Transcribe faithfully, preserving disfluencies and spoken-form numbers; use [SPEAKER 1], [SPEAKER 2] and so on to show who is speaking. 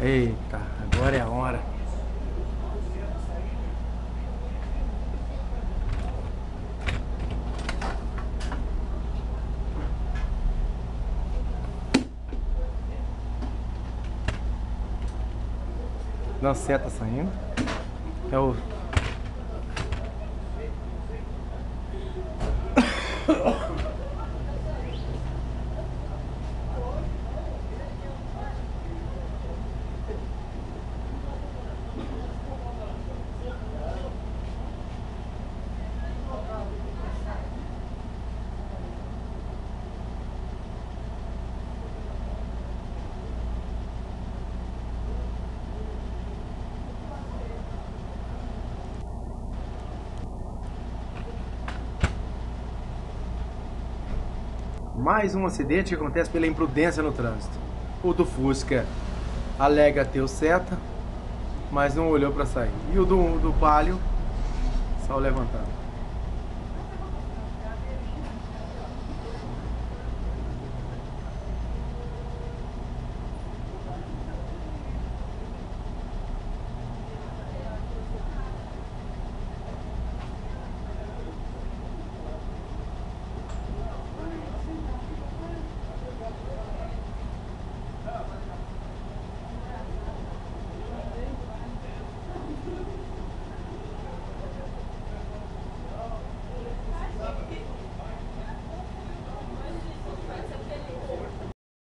[SPEAKER 1] Eita, agora é a hora. Não, seta saindo. É o... Mais um acidente que acontece pela imprudência no trânsito. O do Fusca alega ter o seta, mas não olhou para sair. E o do, do Palio só levantando.